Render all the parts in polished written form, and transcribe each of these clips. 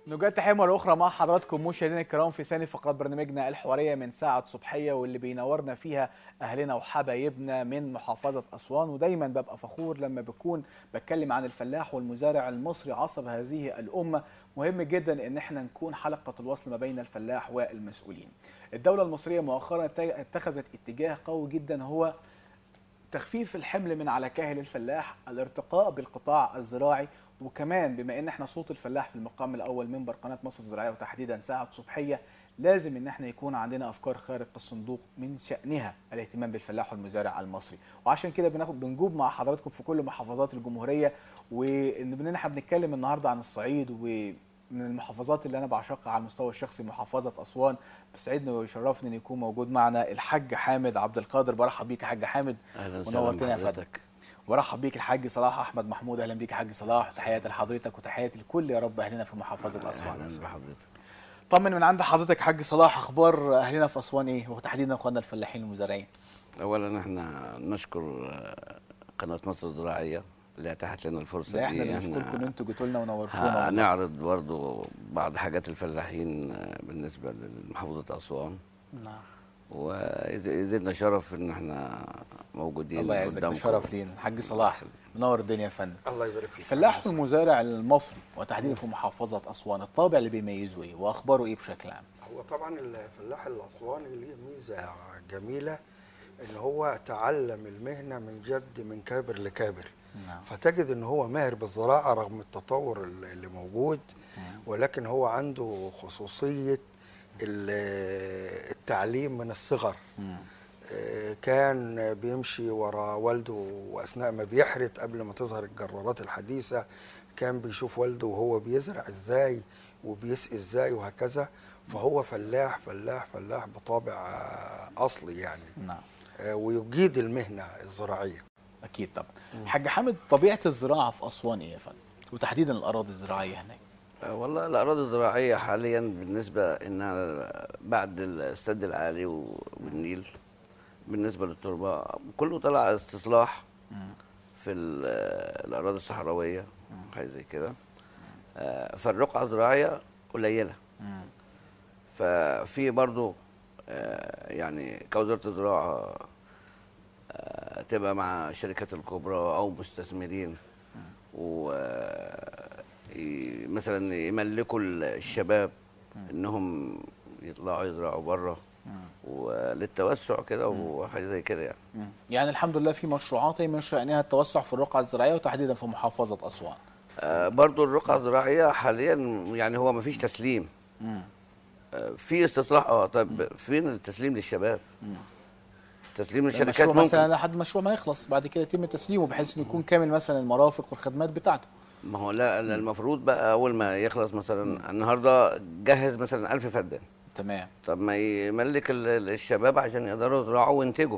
نوجد تحية مرة أخرى مع حضراتكم مشاهدينا الكرام في ثاني فقرات برنامجنا الحوارية من ساعة صبحية، واللي بينورنا فيها أهلنا وحبايبنا من محافظة أسوان. ودايما ببقى فخور لما بكون بتكلم عن الفلاح والمزارع المصري عصب هذه الأمة. مهم جدا إن احنا نكون حلقة الوصل ما بين الفلاح والمسؤولين. الدولة المصرية مؤخرا اتخذت اتجاه قوي جدا، هو تخفيف الحمل من على كاهل الفلاح، الارتقاء بالقطاع الزراعي. وكمان بما ان احنا صوت الفلاح في المقام الاول منبر قناه مصر الزراعيه وتحديدا ساعه صبحيه، لازم ان احنا يكون عندنا افكار خارج الصندوق من شانها الاهتمام بالفلاح والمزارع المصري. وعشان كده بنجوب مع حضراتكم في كل محافظات الجمهوريه، وان احنا بنتكلم النهارده عن الصعيد، ومن المحافظات اللي انا بعشقها على المستوى الشخصي محافظه اسوان. بيسعدني ويشرفني ان يكون موجود معنا الحاج حامد عبد القادر. برحب بيك يا حاج حامد. اهلا ونورتنا يا وسهلا فندم. وارحب بيك الحاج صلاح احمد محمود. اهلا بيك يا حاج صلاح، وتحياتي لحضرتك وتحياتي لكل يا رب اهلنا في محافظه اسوان. اهلا بحضرتك. طمن من عند حضرتك يا حاج صلاح، اخبار اهلنا في اسوان ايه، وتحديدا اخواننا الفلاحين المزارعين؟ اولا احنا نشكر قناه مصر الزراعيه اللي اتاحت لنا الفرصه ده دي. احنا اللي نشكركم ان انتوا جيتوا لنا ونورتونا. هنعرض برضو بعض حاجات الفلاحين بالنسبه لمحافظه اسوان. نعم. ويزيدنا شرف ان احنا موجودين. الله يعزك، ده شرف لينا. الحاج صلاح منور الدنيا يا فندم. الله يبارك فيك. الفلاح والمزارع المصري وتحديدا في محافظه اسوان، الطابع اللي بيميزه ايه واخباره ايه بشكل عام؟ هو طبعا الفلاح الاسواني ليه ميزه جميله، ان هو تعلم المهنه من جد من كابر لكابر. نعم. فتجد ان هو ماهر بالزراعه رغم التطور اللي موجود. ولكن هو عنده خصوصيه التعليم من الصغر. كان بيمشي ورا والده، واثناء ما بيحرث قبل ما تظهر الجرارات الحديثه كان بيشوف والده وهو بيزرع ازاي وبيسقي ازاي وهكذا. فهو فلاح فلاح فلاح بطابع اصلي يعني. نعم. ويجيد المهنه الزراعيه. اكيد طبعا. حاج حامد، طبيعه الزراعه في اسوان ايه يا فندم، وتحديدا الاراضي الزراعيه هناك؟ والله الاراضي الزراعيه حاليا بالنسبه انها بعد السد العالي والنيل، بالنسبه للتربه كله طلع استصلاح في الاراضي الصحراويه، حاجه زي كده. فالرقعه الزراعيه قليله. ففي برضو يعني كوزاره الزراعه تبقى مع الشركات الكبرى او مستثمرين، ومثلا يملكوا الشباب انهم يطلعوا يزرعوا بره وللتوسع كده وحاجه زي كده يعني. يعني الحمد لله في مشروعات من شأنها التوسع في الرقعة الزراعية وتحديدا في محافظة أسوان. برضو الرقعة الزراعية حاليا يعني هو ما فيش تسليم. في استصلاح. طب فين التسليم للشباب؟ تسليم للشركات ممكن مثلا لحد مشروع ما يخلص بعد كده يتم تسليمه بحيث انه يكون كامل مثلا المرافق والخدمات بتاعته. ما هو لا المفروض بقى اول ما يخلص مثلا النهارده جهز مثلا 1000 فدان. تمام. طب ما يملك الشباب عشان يقدروا يزرعوا وينتجوا.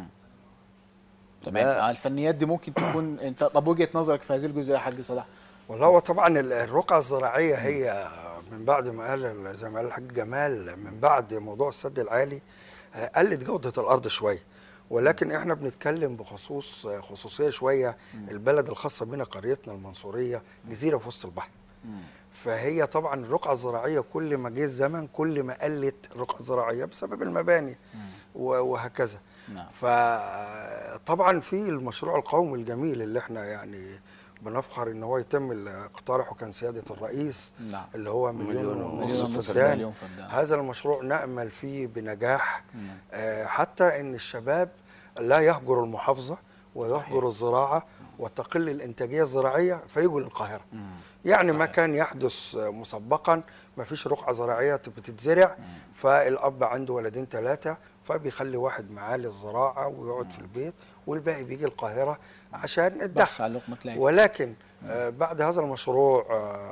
تمام. الفنيات دي ممكن تكون انت، طب وجهة نظرك في هذه الجزئيه يا حاج صلاح؟ والله هو طبعا الرقعة الزراعية هي من بعد ما قال زي ما قال الحاج جمال، من بعد موضوع السد العالي قلت جودة الأرض شوية. ولكن احنا بنتكلم بخصوص خصوصية شوية. البلد الخاصة بنا قريتنا المنصورية جزيرة في وسط البحر. فهي طبعا الرقعة الزراعية كل ما جه الزمن كل ما قلت الرقعة الزراعية بسبب المباني وهكذا. فطبعا في المشروع القومي الجميل اللي احنا يعني بنفخر ان هو يتم اقتراحه كان سيادة الرئيس. نعم. اللي هو مليون ونصف فدان. هذا المشروع نأمل فيه بنجاح. حتى ان الشباب لا يهجر المحافظة ويهجر الزراعة وتقل الانتاجية الزراعية فيجوا للقاهرة. يعني ما كان يحدث مسبقا، ما فيش رقعة زراعية بتتزرع، فالأب عنده ولدين 3 فبيخلي واحد معاه للزراعة ويقعد في البيت والباقي بيجي القاهرة عشان الدخل. ولكن بعد هذا المشروع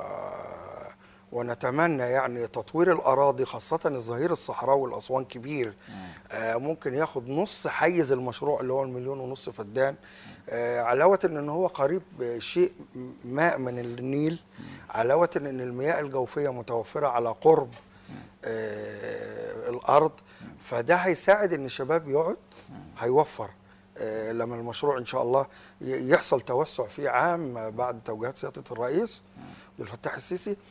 ونتمنى يعني تطوير الأراضي خاصة الظهير الصحراوي الأسوان كبير. ممكن ياخد نص حيز المشروع اللي هو 1.5 مليون فدان. علاوة ان هو قريب شيء ماء من النيل، علاوة ان المياه الجوفية متوفرة على قرب الأرض. فده هيساعد ان الشباب يقعد، هيوفر لما المشروع ان شاء الله يحصل توسع فيه عام بعد توجيهات سيادة الرئيس عبد الفتاح السيسي.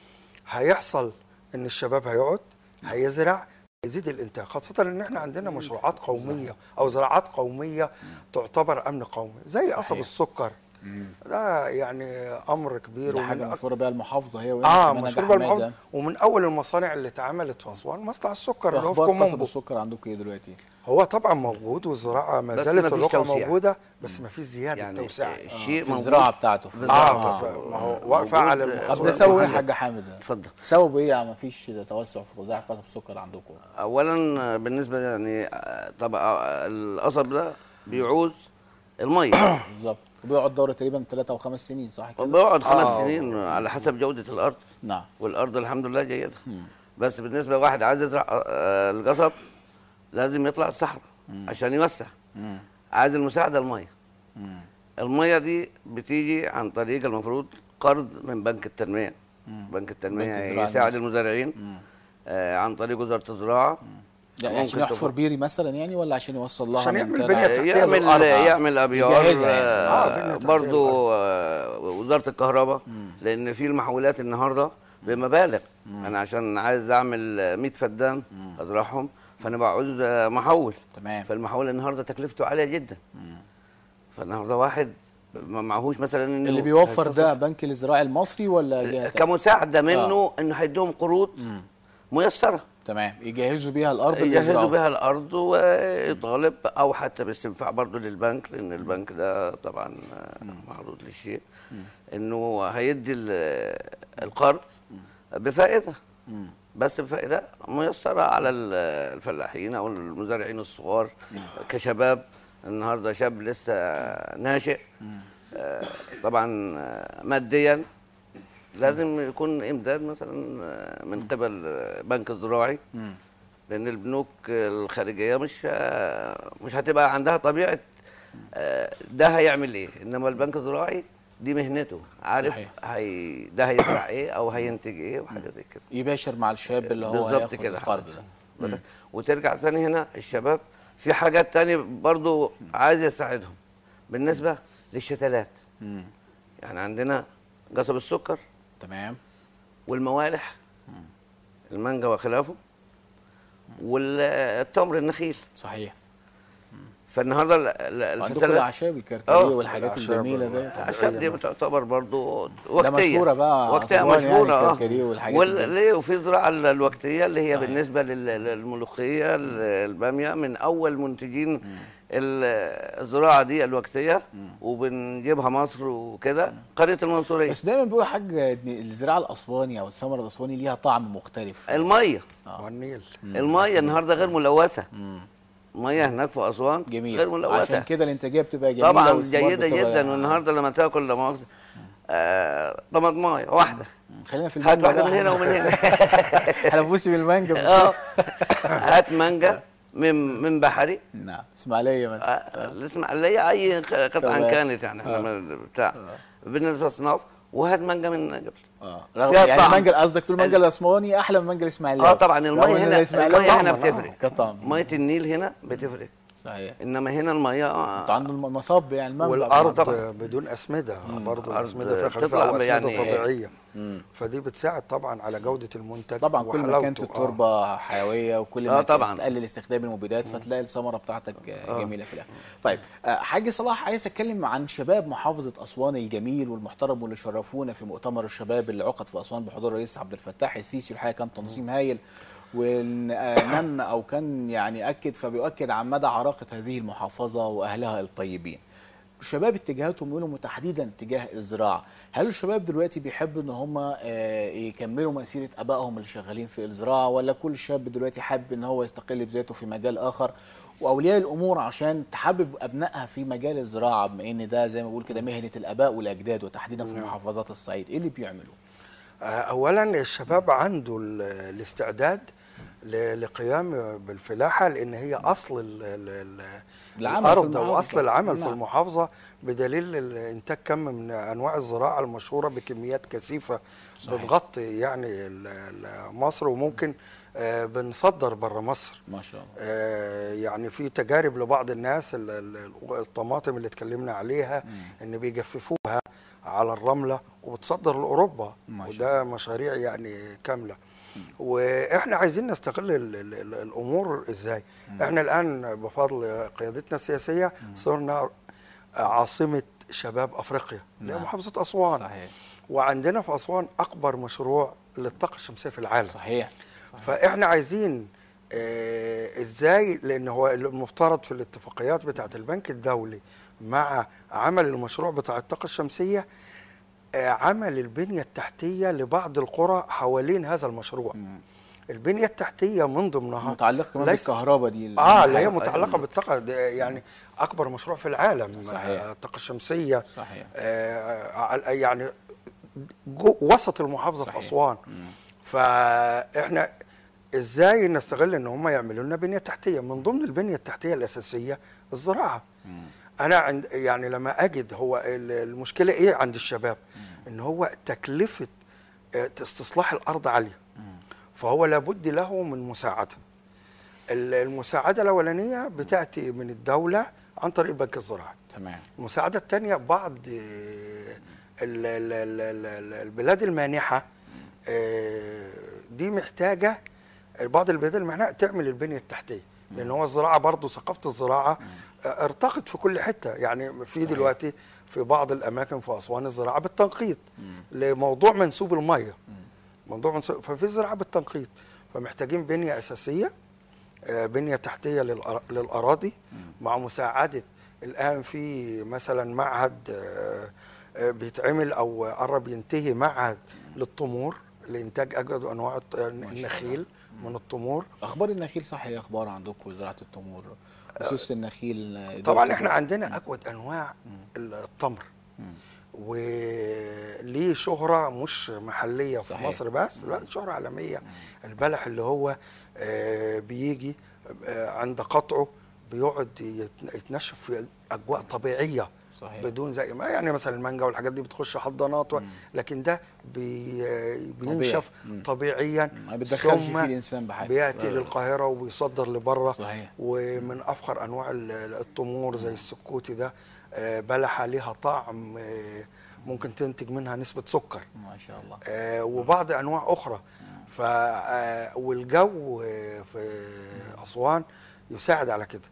هيحصل ان الشباب هيقعد هيزرع، يزيد الانتاج، خاصه ان احنا عندنا مشروعات قوميه او زراعات قوميه تعتبر امن قومي زي قصب السكر. ده يعني امر كبير، ده حاجه مشهوره بيها المحافظه هي مشهوره بيها المحافظه، ومن اول المصانع اللي اتعملت في اسوان مصنع السكر اللي هو في كومومبو. قصب السكر عندكم ايه دلوقتي؟ هو طبعا موجود والزراعه ما زالت الرقعه موجوده، بس ما فيش زياده يعني توسعه الشيء في الزراعه بتاعته ما هو واقفه على المحصول. طب نسوي ايه يا حاج حامد؟ اتفضل. سببه ايه يعني ما فيش توسع في زراعه قصب السكر عندكم؟ اولا بالنسبه يعني طبعا القصب ده بيعوز الميه بالظبط، وبيقعد دوره تقريبا 3 أو 5 سنين صح كده؟ بيقعد 5 سنين على حسب جوده الارض. نعم. والارض الحمد لله جيده. بس بالنسبه لواحد عايز يزرع القصب لازم يطلع الصحراء عشان يوسع. عايز المساعده الميه. الميه دي بتيجي عن طريق المفروض قرض من بنك التنميه. بنك التنميه يساعد المزارعين عن طريق وزاره الزراعه. يعني عشان يحفر بيري مثلا يعني، ولا عشان يوصل لها؟ عشان يعمل بنيه تحتيه يعمل ابيار برضه. وزاره الكهرباء لان في المحولات النهارده بمبالغ. انا عشان عايز اعمل 100 فدان ازرعهم، فانا بعوز محول. تمام. فالمحول النهارده تكلفته عاليه جدا. فالنهارده واحد ما معهوش مثلا انه اللي بيوفر ده بنك الزراعي المصري ولا جهه كمساعده منه انه هيديهم قروض ميسره. تمام، يجهزوا بيها الارض، يجهزوا بيها الارض ويطالب او حتى باستنفاع برضه للبنك، لان البنك ده طبعا معروض للشيء انه هيدي القرض بفائده، بس بفائده ميسره على الفلاحين او المزارعين الصغار كشباب. النهارده شاب لسه ناشئ طبعا ماديا لازم يكون امداد مثلا من قبل بنك الزراعي، لان البنوك الخارجيه مش هتبقى عندها طبيعه ده هيعمل ايه، انما البنك الزراعي دي مهنته، عارف ده هيزرع ايه او هينتج ايه وحاجه زي كده، يباشر مع الشاب اللي هو هياخد القرض ده. وترجع تاني هنا الشباب في حاجات تانية برضو عايز يساعدهم بالنسبه للشتلات. يعني عندنا قصب السكر، تمام، والموالح، المانجا وخلافه، والتمر النخيل. صحيح. فالنهارده الفساد عندكم الاعشاب الكركديه والحاجات الجميله دي. الاعشاب دي بتعتبر برضو وقتيه، مشهوره بقى، وقتيه مشهوره يعني الكركديه والحاجات دي. وفي الزراعه الوقتيه اللي هي بالنسبه للملوخيه، الباميه، من اول منتجين الزراعه دي الوقتيه، وبنجيبها مصر وكده، قريه المنصوريه. بس دايما بيقولوا يا حاج الزراعه الاسواني او الثمر الاسواني ليها طعم مختلف. الميه والنيل، الميه النهارده غير ملوثه. ميه هناك في اسوان جميل، غير ملوثه، عشان كده الانتاجيه بتبقى جميله طبعا جيده جدا. والنهارده لما تاكل لما طماطمايه واحده، خلينا في المانجا، هات واحده من هنا ومن هنا. احنا بوسي بالمانجا. هات مانجا من بحري. نعم، اسماعيليه مثلا. الاسماعيليه اي قطعه كانت يعني احنا بتاع بالنسبه للصناف، وهات مانجا من جبل. يعني المانجا قصدك تقول المانجا الاسواني احلى من المانجا الاسماعيليه؟ طبعا الميه هنا بتفرق كطعم. ميه النيل هنا بتفرق. صحيح. انما هنا الميه عنده المصاب يعني المنبع، والارض طبعا بدون اسمده، برضه الاسمده فيها خفيفه او اسمده يعني طبيعيه. فدي بتساعد طبعا على جوده المنتج. طبعا كل ما كانت التربه حيويه وكل ما طبعا تقلل استخدام المبيدات فتلاقي الثمره بتاعتك جميله في الاخر. طيب حاج صلاح، عايز اتكلم عن شباب محافظه اسوان الجميل والمحترم واللي شرفونا في مؤتمر الشباب اللي عقد في اسوان بحضور الرئيس عبد الفتاح السيسي. الحقيقه كان تنظيم هايل، ونم او كان يعني اكد فبيؤكد عن مدى عراقه هذه المحافظه واهلها الطيبين. الشباب اتجاهاتهم يقولوا تحديدا اتجاه الزراعه، هل الشباب دلوقتي بيحبوا ان هم يكملوا مسيره ابائهم اللي شغالين في الزراعه، ولا كل شاب دلوقتي حابب ان هو يستقل بذاته في مجال اخر، واولياء الامور عشان تحبب ابنائها في مجال الزراعه بما ان ده زي ما بقول كده مهنه الاباء والاجداد وتحديدا في محافظات الصعيد، ايه اللي بيعملوا؟ اولا الشباب عنده الاستعداد لقيام بالفلاحه، لان هي اصل العمل الارض في واصل العمل نعم. في المحافظه، بدليل انتاج كم من انواع الزراعه المشهوره بكميات كثيفه بتغطي يعني مصر، وممكن بنصدر بره مصر ما شاء الله. يعني في تجارب لبعض الناس الطماطم اللي اتكلمنا عليها ان بيجففوها على الرمله وبتصدر لاوروبا، وده مشاريع يعني كامله. واحنا عايزين نستغل الامور ازاي. احنا الان بفضل قيادتنا السياسيه صرنا عاصمه شباب افريقيا اللي هي محافظه اسوان. صحيح. وعندنا في اسوان اكبر مشروع للطاقه الشمسيه في العالم. صحيح. فاحنا عايزين ازاي، لان هو المفترض في الاتفاقيات بتاعه البنك الدولي مع عمل المشروع بتاع الطاقه الشمسيه عمل البنيه التحتيه لبعض القرى حوالين هذا المشروع. البنيه التحتيه من ضمنها متعلقه كمان بالكهرباء دي اللي هي متعلقه بالطاقه، يعني اكبر مشروع في العالم. صحيح. الطاقه الشمسيه. صحيح. يعني وسط المحافظه. صحيح. في اسوان. فاحنا ازاي نستغل ان هم يعملوا لنا بنيه تحتيه؟ من ضمن البنيه التحتيه الاساسيه الزراعه. انا يعني لما اجد هو المشكله ايه عند الشباب، ان هو تكلفه استصلاح الارض عاليه، فهو لابد له من مساعده. المساعده الاولانيه بتاتي من الدوله عن طريق البنك الزراعي. تمام. المساعده الثانيه بعض البلاد المانحه دي محتاجه، بعض البلاد المانحه تعمل البنيه التحتيه، لان هو الزراعه برضه ثقافه الزراعه ارتقت في كل حته. يعني في دلوقتي في بعض الاماكن في اسوان الزراعه بالتنقيط لموضوع منسوب الميه، موضوع منسوب، ففي زراعه بالتنقيط، فمحتاجين بنيه اساسيه، بنيه تحتيه للاراضي، مع مساعده. الان في مثلا معهد بيتعمل او قرب ينتهي، معهد للتمور لانتاج اجود انواع النخيل من التمور. اخبار النخيل صح؟ ايه اخبار عندكم زراعه التمور خصوص النخيل؟ طبعا احنا عندنا اجود انواع التمر، وليه شهره مش محليه في مصر بس، لا شهره عالميه. البلح اللي هو بيجي عند قطعه بيقعد يتنشف في اجواء طبيعيه. صحيح. بدون زي ما يعني مثلا المانجا والحاجات دي بتخش حضانات، لكن ده بينشف طبيعيا، ما بيدخلش فيه الانسان بحاجه، بياتي للقاهره وبيصدر لبره. صحيح. ومن افخر انواع التمور زي السكوتي ده، بلحه ليها طعم ممكن تنتج منها نسبه سكر ما شاء الله. وبعض انواع اخرى. والجو في اسوان يساعد على كده.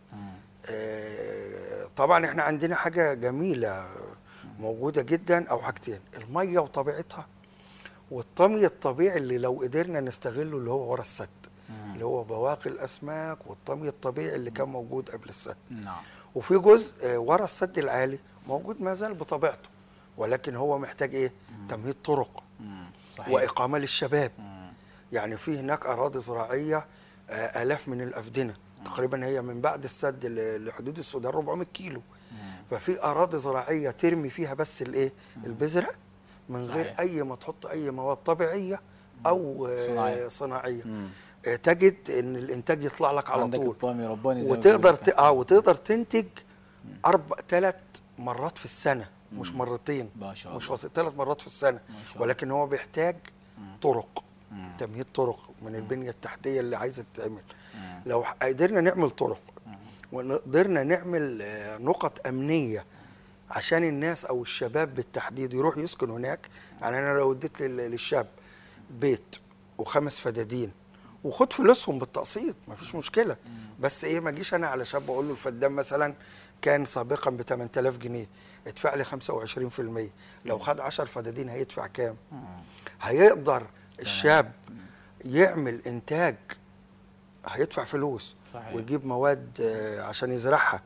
طبعا احنا عندنا حاجه جميله موجوده جدا، او حاجتين: الميه وطبيعتها، والطمي الطبيعي اللي لو قدرنا نستغله اللي هو ورا السد، اللي هو بواقي الاسماك والطمي الطبيعي اللي كان موجود قبل السد. نعم. وفي جزء ورا السد العالي موجود ما زال بطبيعته، ولكن هو محتاج ايه؟ تمهيد طرق. صحيح. واقامه للشباب. يعني في هناك اراضي زراعيه آلاف من الافدنه، تقريبا هي من بعد السد لحدود السودان 400 كيلو. ففي اراضي زراعيه ترمي فيها بس الايه؟ البذره، من غير اي ما تحط اي مواد طبيعيه او صناعيه. تجد ان الانتاج يطلع لك على طول، وتقدر وتقدر تنتج 3 مرات في السنه، مش مرتين، مش 3 مرات في السنه. ولكن هو بيحتاج طرق، تمهيد طرق من البنيه التحتيه اللي عايزه تتعمل. لو قدرنا نعمل طرق وقدرنا نعمل نقط امنيه عشان الناس او الشباب بالتحديد يروح يسكن هناك. يعني انا لو اديت للشاب بيت و5 فدادين وخد فلوسهم بالتقسيط مفيش مشكله، بس ايه، ما اجيش انا على شاب اقول له الفدان مثلا كان سابقا ب 8000 جنيه ادفع لي 25%. لو خد 10 فدادين هيدفع كام؟ هيقدر الشاب يعمل انتاج، هيدفع فلوس. صحيح. ويجيب مواد عشان يزرعها،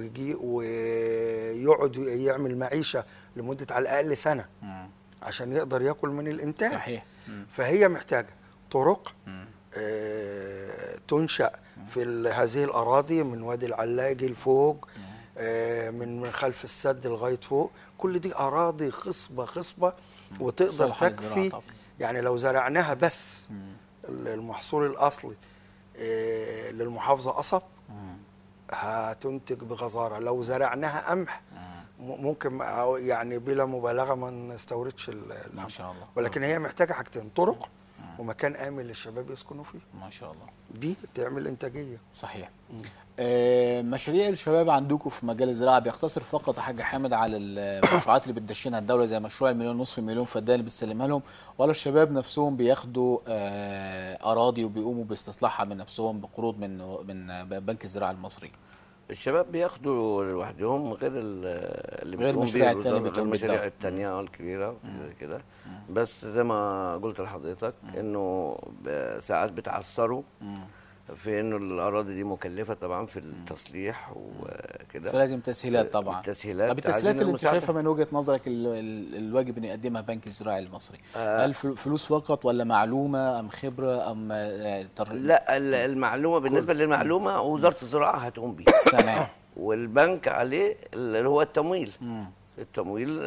ويقعد يعمل معيشه لمده على الاقل سنه عشان يقدر ياكل من الانتاج. صحيح. فهي محتاجه طرق تنشأ في هذه الاراضي من وادي العلاجي لفوق، من خلف السد لغايه فوق. كل دي اراضي خصبه وتقدر تكفي. يعني لو زرعناها بس المحصول الاصلي للمحافظه قصب هتنتج بغزاره. لو زرعناها قمح ممكن يعني بلا مبالغه ما نستوردش ما شاء الله. ولكن هي محتاجه حاجتين: طرق ومكان امن للشباب يسكنوا فيه. ما شاء الله. دي تعمل انتاجيه. صحيح. مشاريع الشباب عندكم في مجال الزراعه بيقتصر فقط يا حاج حامد على المشروعات اللي بتدشنها الدوله زي مشروع المليون ونص مليون فدان اللي بتسلمها لهم، ولا الشباب نفسهم بياخدوا اراضي وبيقوموا باستصلاحها من نفسهم بقروض من بنك الزراعه المصري؟ الشباب بياخدوا لوحدهم غير اللي غير المشاريع الثانيه بتقوم المشاريع الثانيه الكبيره زي كده. بس زي ما قلت لحضرتك انه ساعات بتعثروا في انه الاراضي دي مكلفه طبعا في التصليح وكده، فلازم تسهيلات طبعا. التسهيلات. طب التسهيلات اللي انت شايفها من وجهه نظرك الواجب ان يقدمها بنك الزراعي المصري، هل فلوس فقط ولا معلومه ام خبره ام لا، المعلومه بالنسبه للمعلومه وزاره الزراعه هتقوم بيها. تمام. والبنك عليه اللي هو التمويل. التمويل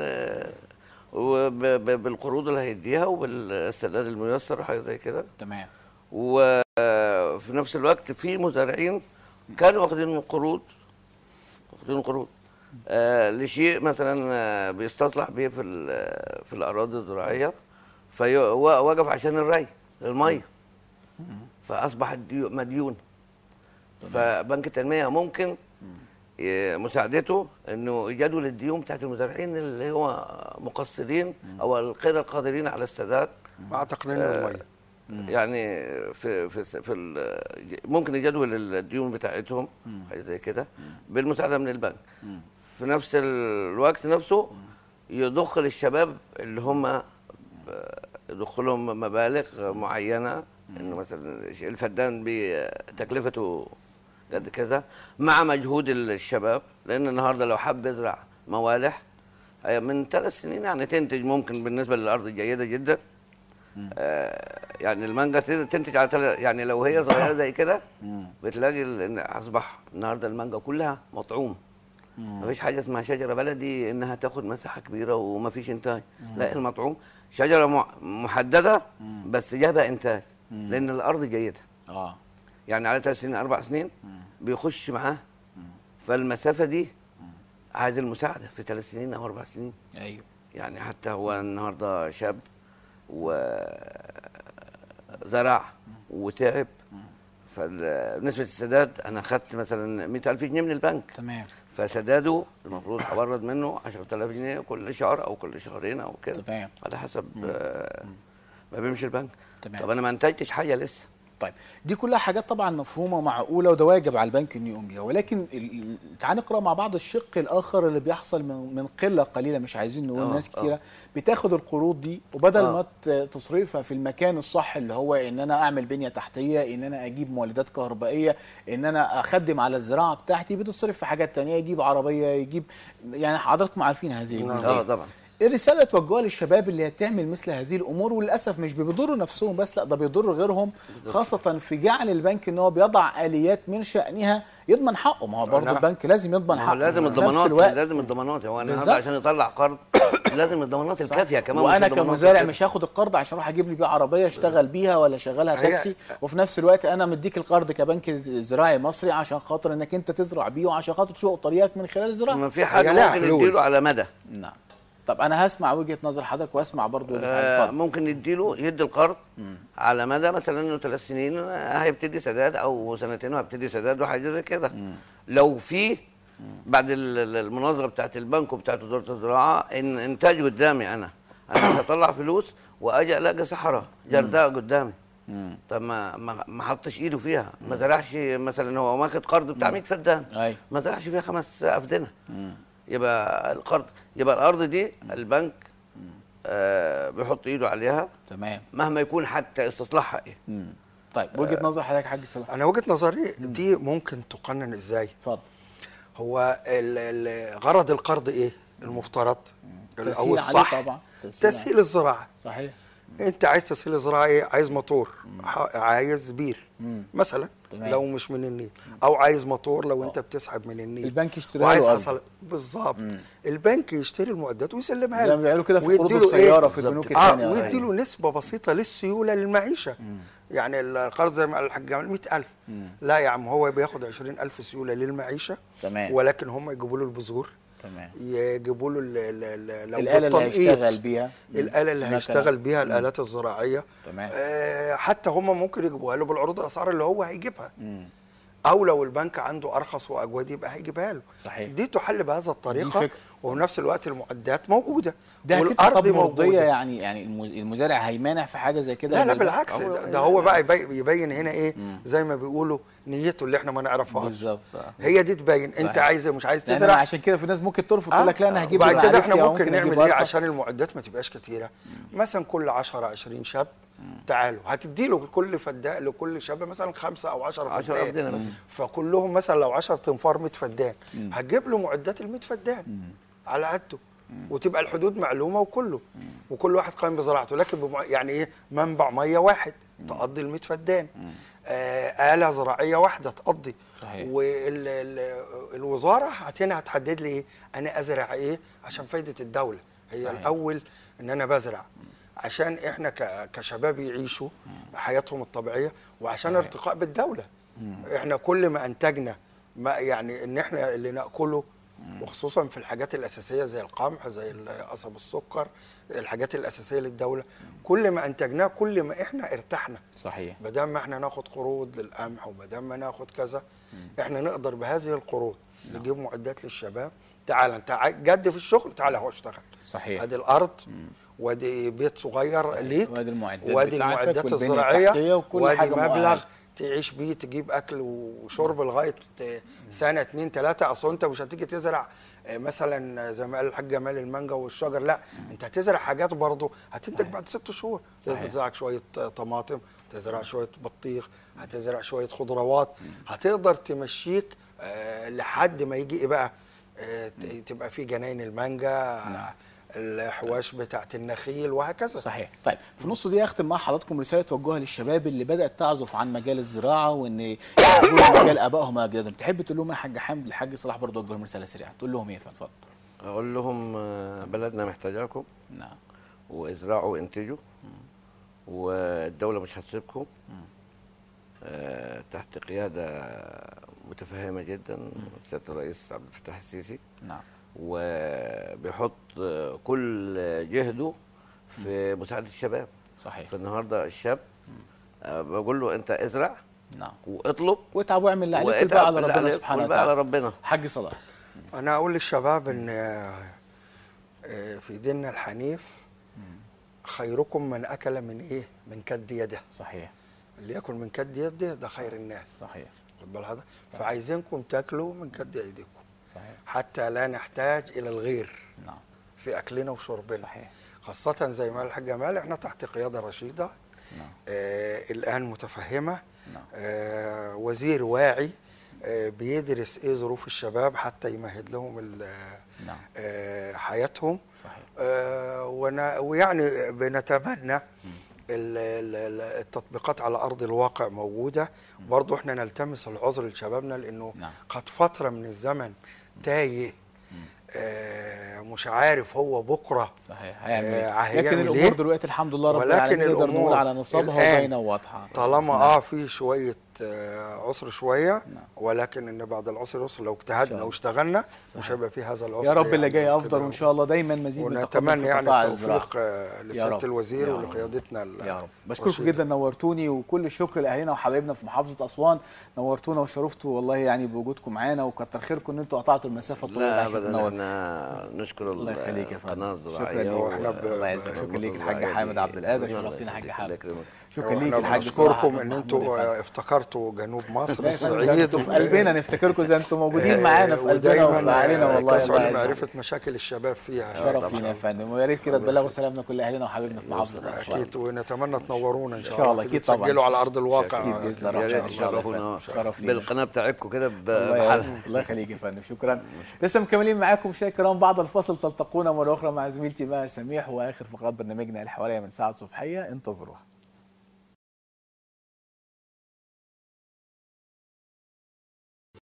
بالقروض اللي هيديها وبالسداد الميسر وحاجه زي كده. تمام. وفي نفس الوقت في مزارعين كانوا واخدين قروض لشيء مثلا بيستصلح بيه في الاراضي الزراعيه، فوقف عشان الري الميه فاصبح مديون. فبنك التنميه ممكن مساعدته انه يجدول الديون بتاعت المزارعين اللي هو مقصرين او غير القادرين على السداد مع تقنين الميه. يعني ممكن يجدول الديون بتاعتهم حاجه زي كده بالمساعده من البنك. في نفس الوقت نفسه يدخل الشباب اللي هم يدخلهم مبالغ معينه، انه مثلا الفدان بتكلفته قد كذا مع مجهود الشباب، لان النهارده لو حب يزرع موالح من 3 سنين يعني تنتج ممكن بالنسبه للارض جيده جدا. يعني المانجا تنتج على يعني لو هي صغيره زي كده بتلاقي ان اصبح النهارده المانجا كلها مطعوم. مفيش حاجه اسمها شجره بلدي انها تاخد مساحه كبيره ومفيش انتاج. لا، المطعوم شجره محدده بس جابها انتاج لان الارض جيده. يعني على 3 سنين 4 سنين بيخش معاه. فالمسافه دي عايز المساعده في 3 سنين او 4 سنين. ايوه. يعني حتى هو النهارده شاب وزرع وتعب، فنسبة السداد أنا أخذت مثلا 100,000 جنيه من البنك. تمام. فسداده المفروض هورد منه 10,000 جنيه كل شهر أو كل شهرين أو كده. تمام. على حسب ما بيمشي البنك. تمام. طب أنا ما أنتجتش حاجة لسه. طيب دي كلها حاجات طبعا مفهومه ومعقوله وده واجب على البنك انه يقوم بيها، ولكن تعال نقرا مع بعض الشق الاخر اللي بيحصل من قله قليله، مش عايزين نقول ناس كتيره بتاخد القروض دي وبدل ما تصرفها في المكان الصح اللي هو ان انا اعمل بنيه تحتيه، ان انا اجيب مولدات كهربائيه، ان انا اخدم على الزراعه بتاعتي، بتصرف في حاجات ثانيه، يجيب عربيه، يجيب يعني حضراتكم عارفين هذه طبعا. الرساله توجهها للشباب اللي هتعمل مثل هذه الامور، وللاسف مش بيضروا نفسهم بس، لا ده بيضر غيرهم، خاصه في جعل البنك ان هو بيضع اليات من شانها يضمن حقه. ما هو برضه البنك لازم يضمن حقه. لازم الضمانات، لازم الضمانات. هو النهارده عشان يطلع قرض لازم الضمانات الكافيه كمان. وانا كمزارع مش هاخد القرض عشان اروح اجيب لي بيه عربيه اشتغل بيها ولا اشغلها تاكسي، وفي نفس الوقت انا مديك القرض كبنك زراعي مصري عشان خاطر انك انت تزرع بيه وعشان خاطر تسوق طريقك من خلال الزراعه. ما في حد ممكن يديله على مدى. نعم. طب انا هسمع وجهه نظر حضرتك واسمع برضو ممكن يدي القرض على مدى مثلا انه 3 سنين هيبتدي سداد او 2 سنين وهيبتدي سداد وحاجه زي كده. لو في بعد المناظره بتاعت البنك وبتاعت وزاره الزراعه ان انتاج قدامي انا هطلع فلوس واجي الاقي صحراء جرداء قدامي. طب ما حطش ايده فيها، ما زرعش مثلا، هو واخد قرض بتاع 100 فدان ما زرعش فيها 5 افدنه. يبقى القرض، يبقى الارض دي البنك بيحط ايده عليها. تمام. مهما يكون حتى استصلاحها ايه. طيب وجهه نظر حضرتك يا حاج صلاح؟ انا وجهه نظري دي ممكن تقنن ازاي؟ اتفضل. هو غرض القرض ايه المفترض او الصح؟ طبعا تسهيل الزراعه. صحيح. انت عايز تسهيل الزراعه ايه؟ عايز موتور، عايز بير مثلا، لو مش من النيل، او عايز موتور لو انت بتسحب من النيل البنك يشتريها له بالظبط. البنك يشتري المعدات ويسلمها له زي ما بيعملوا كده في قروض السياره في البنوك الثانيه، ويدي له نسبه بسيطه للسيوله للمعيشه. يعني القرض زي ما قال الحاج جمال 100,000، لا يا عم هو بياخد 20,000 سيوله للمعيشه، تمام، ولكن هم يجيبوا له البذور، تمام، يجيبوا له الآلة اللي هيشتغل بيها، الآلة اللي هيشتغل بيها، الآلات الزراعية، تمام. حتى هم ممكن يجيبوها له بالعروض الأسعار اللي هو هيجيبها، أو لو البنك عنده أرخص وأجود يبقى هيجيبها له. صحيح. دي تحل بهذا الطريقة، وفي نفس الوقت المعدات موجودة والأرض موجودة. يعني المزارع هيمانع في حاجة زي كده؟ لا بالعكس، ده هو بقى يبين هنا إيه، زي ما بيقولوا نيته اللي احنا ما نعرفهاش بالظبط. هي دي تبين انت عايز مش عايز تزرع. عشان كده في ناس ممكن ترفض تقول لك لا انا هجيب بعد كده احنا ممكن نعمل ايه عشان المعدات ما تبقاش كتيره. مثلا كل 10 20 شاب تعالوا هتدي له كل فدان، لكل شاب مثلا 5 أو 10 فدان، فكلهم مثلا لو 10 تنفار 100 فدان، هتجيب له معدات ال 100 فدان على قده، وتبقى الحدود معلومه وكل واحد قائم بزراعته، لكن يعني ايه، منبع ميه واحد تقضي ال 100 فدان، آلة زراعية واحدة تقضي. والوزارة هنا هتحدد لي ايه، انا ازرع ايه عشان فايدة الدولة. هي صحيح. الاول ان انا بزرع عشان احنا كشباب يعيشوا حياتهم الطبيعية، وعشان صحيح. ارتقاء بالدولة. احنا كل ما انتجنا ما يعني ان احنا اللي ناكله، وخصوصا في الحاجات الاساسيه زي القمح، زي قصب السكر، الحاجات الاساسيه للدوله، كل ما انتجناه كل ما احنا ارتحنا. صحيح. بدل ما احنا ناخد قروض للقمح، وبدل ما ناخد كذا، احنا نقدر بهذه القروض نجيب معدات للشباب. تعال انت جد في الشغل، تعال هو اشتغل. صحيح. ادي الارض، وادي بيت صغير ليك، وادي المعدات الزراعيه، وادي مبلغ تعيش بيه، تجيب اكل وشرب لغايه سنه 2 3. اصل انت مش هتيجي تزرع مثلا زي ما قال الحاج جمال المانجا والشجر، لا انت هتزرع حاجات برضه هتنتج بعد 6 شهور. زي بتزرع شويه طماطم، تزرع شويه بطيخ، هتزرع شويه خضروات، هتقدر تمشيك لحد ما يجي ايه بقى، تبقى في جناين المانجا، الحواش بتاعت النخيل، وهكذا. صحيح. طيب في نص دقيقه اختم مع حضراتكم رساله توجهها للشباب اللي بدات تعزف عن مجال الزراعه، وان يعزفوا مجال ابائهم واجدادهم. تحب تقول لهم ايه يا حاج حامد؟ الحاج صلاح برضه وجه لهم رساله سريعه، تقول لهم ايه؟ اتفضل. اقول لهم بلدنا محتاجاكم. نعم. وازرعوا وانتجوا، والدوله مش هتسيبكم. تحت قياده متفهمه جدا سياده الرئيس عبد الفتاح السيسي. نعم. وبيحط كل جهده في مساعدة الشباب. صحيح. فالنهارده الشاب بقول له انت ازرع، نعم، واطلب واتعب واعمل اللي عليك، والباقي على ربنا سبحانه وتعالى. على ربنا. حاج صلاح. انا اقول للشباب ان في ديننا الحنيف خيركم من اكل من ايه، من كد يده. صحيح. اللي ياكل من كد يده ده خير الناس. صحيح. خد بال حضرتك، فعايزينكم تاكلوا من كد ايديكم. صحيح. حتى لا نحتاج الى الغير. نعم. في اكلنا وشربنا. صحيح. خاصة زي ما قال الحاج جمال، احنا تحت قيادة رشيدة. نعم. الان متفهمة. نعم. وزير واعي، بيدرس ايه ظروف الشباب حتى يمهد لهم نعم. حياتهم. صحيح. ويعني بنتمنى التطبيقات على ارض الواقع موجوده. برضو احنا نلتمس العذر لشبابنا، لانه نعم. قد فتره من الزمن تايه، مش عارف هو بكره. صحيح. لكن الامور دلوقتي الحمد لله رب العالمين نقدر نقول على نصابها وباينه وواضحه. طالما في شويه عسر شويه، نعم. ولكن ان بعد العسر يسر، لو اجتهدنا واشتغلنا مش هيبقى في هذا العسر. يا رب اللي جاي افضل، وان شاء الله دايما مزيد من التقدم في قطاع الزراعه. ونتمنى يعني التوفيق لسياده الوزير ولقيادتنا. يا رب. بشكركم جدا، نورتوني، وكل الشكر لاهالينا وحبايبنا في محافظه اسوان. نورتونا وشرفتوا والله يعني بوجودكم معانا، وكتر خيركم ان انتوا قطعتوا المسافه الطويله عشان تنورنا. لا ابدا، نشكر الله يخليك يا فندم. شكرا ليك. الله يعزك. شكرا ليك الحاج حامد عبد القادر، شرفتينا حاج حامد. شكرا ليك الحاج صلاح. بشكركم ان انتوا افتكرتوا جنوب مصر الصعيد، في قلبنا نفتكركم زي انتم موجودين معانا في قلبنا وفي علينا والله. تسعوا لمعرفة مشاكل الشباب فيها. شرف لينا يا فندم، ويا ريت كده تبلغوا سلامنا كل اهلنا وحبايبنا في محافظه اسوان. اكيد، ونتمنى تنورونا ان شاء الله. اكيد طبعا، تسجلوا على ارض الواقع. اكيد باذن الله. تشرفونا بالقناه بتاعتكم كده بحالها. الله يخليك يا فندم، شكرا. لسه مكملين معاكم مشاهدينا الكرام بعد الفاصل. تلتقونا مره اخرى مع زميلتي مها سميح، واخر فقرات برنامجنا الحواريه من ساعه صبحيه، انتظروها.